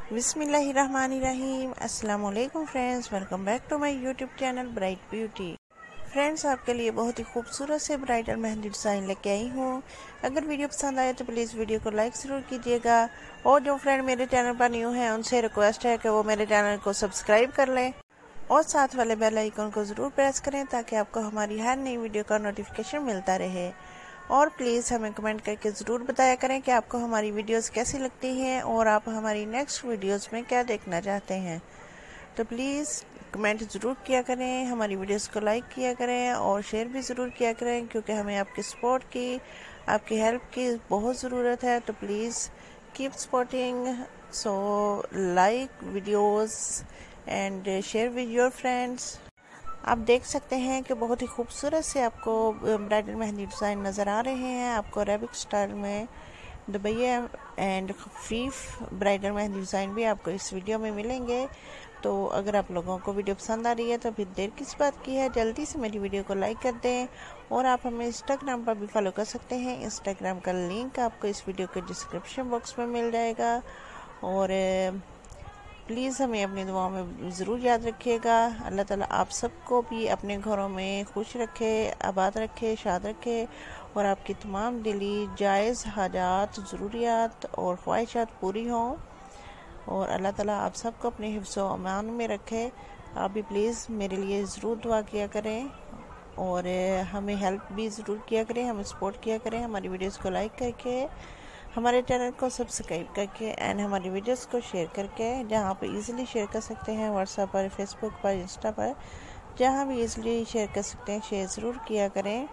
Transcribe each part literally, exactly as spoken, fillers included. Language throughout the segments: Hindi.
बिस्मिल्लाहिर्रहमानिर्रहीम। अस्सलाम वालेकुम friends, welcome back to my YouTube channel Bright Beauty. Friends, आपके लिए बहुत ही खूबसूरत से ब्राइडल मेहंदी डिज़ाइन लेके आई हूँ। अगर वीडियो पसंद आए तो प्लीज़ वीडियो को लाइक ज़रूर कीजिएगा, और जो फ्रेंड मेरे चैनल पर न्यू हैं उनसे रिक्वेस्ट है कि वो मेरे चैनल को सब्सक्राइब कर लें और साथ वाले बेल आइकन को ज़रूर प्रेस करें ताकि आपको हमारी हर नई वीडियो का नोटिफिकेशन मिलता रहे। और प्लीज़ हमें कमेंट करके ज़रूर बताया करें कि आपको हमारी वीडियोस कैसी लगती हैं और आप हमारी नेक्स्ट वीडियोस में क्या देखना चाहते हैं। तो प्लीज़ कमेंट ज़रूर किया करें, हमारी वीडियोस को लाइक किया करें और शेयर भी ज़रूर किया करें, क्योंकि हमें आपकी सपोर्ट की, आपकी हेल्प की बहुत ज़रूरत है। तो please keep supporting, so like videos and share with your friends. आप देख सकते हैं कि बहुत ही खूबसूरत से आपको ब्राइडल मेहंदी डिज़ाइन नज़र आ रहे हैं। आपको अरेबिक स्टाइल में दुबैया एंड खफीफ ब्राइडल मेहंदी डिज़ाइन भी आपको इस वीडियो में मिलेंगे। तो अगर आप लोगों को वीडियो पसंद आ रही है तो फिर देर किस बात की है, जल्दी से मेरी वीडियो को लाइक कर दें। और आप हमें इंस्टाग्राम पर भी फॉलो कर सकते हैं। इंस्टाग्राम का लिंक आपको इस वीडियो के डिस्क्रिप्शन बॉक्स में मिल जाएगा। और प्लीज़ हमें अपनी दुआओं में ज़रूर याद रखिएगा। अल्लाह ताला आप सबको भी अपने घरों में खुश रखे, आबाद रखे, शाद रखे, और आपकी तमाम दिली जायज़ हाजात, ज़रूरियात और ख्वाहिशात पूरी हों। और अल्लाह ताला आप सबको अपने हिफ्ज़ व अमान में रखे। आप भी प्लीज़ मेरे लिए ज़रूर दुआ किया करें और हमें हेल्प भी ज़रूर किया करें, हमें सपोर्ट किया करें हमारी वीडियोज़ को लाइक करके, हमारे चैनल को सब्सक्राइब करके एंड हमारी वीडियोस को शेयर करके। जहाँ पे इजीली शेयर कर सकते हैं, व्हाट्सएप पर, फेसबुक पर, इंस्टा पर, जहाँ भी इजीली शेयर कर सकते हैं शेयर ज़रूर किया करें।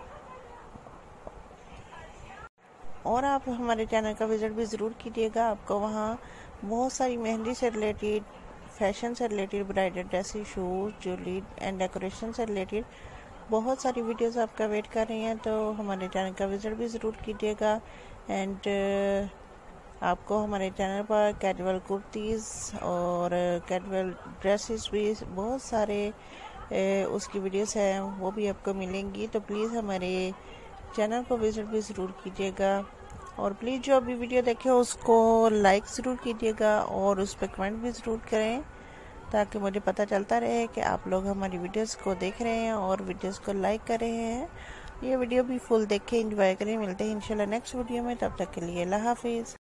और आप हमारे चैनल का विज़िट भी ज़रूर कीजिएगा। आपको वहाँ बहुत सारी मेहंदी से रिलेटेड, फैशन से related, bridal dresses, shoes, jewellery and decoration से रिलेटेड बहुत सारी वीडियोस आपका वेट कर रही हैं। तो हमारे चैनल का विज़िट भी ज़रूर कीजिएगा। एंड uh, आपको हमारे चैनल पर कैजुअल कुर्तीज़ और कैजुअल ड्रेसेस भी बहुत सारे uh, उसकी वीडियोस हैं, वो भी आपको मिलेंगी। तो प्लीज़ हमारे चैनल को विज़िट भी ज़रूर कीजिएगा। और प्लीज़ जो अभी वीडियो देखे उसको लाइक ज़रूर कीजिएगा और उस पर कमेंट भी ज़रूर करें, ताकि मुझे पता चलता रहे कि आप लोग हमारी वीडियोस को देख रहे हैं और वीडियोस को लाइक कर रहे हैं। ये वीडियो भी फुल देख के एंजॉय करें। मिलते हैं इंशाल्लाह नेक्स्ट वीडियो में, तब तक के लिए अल्लाह हाफिज़।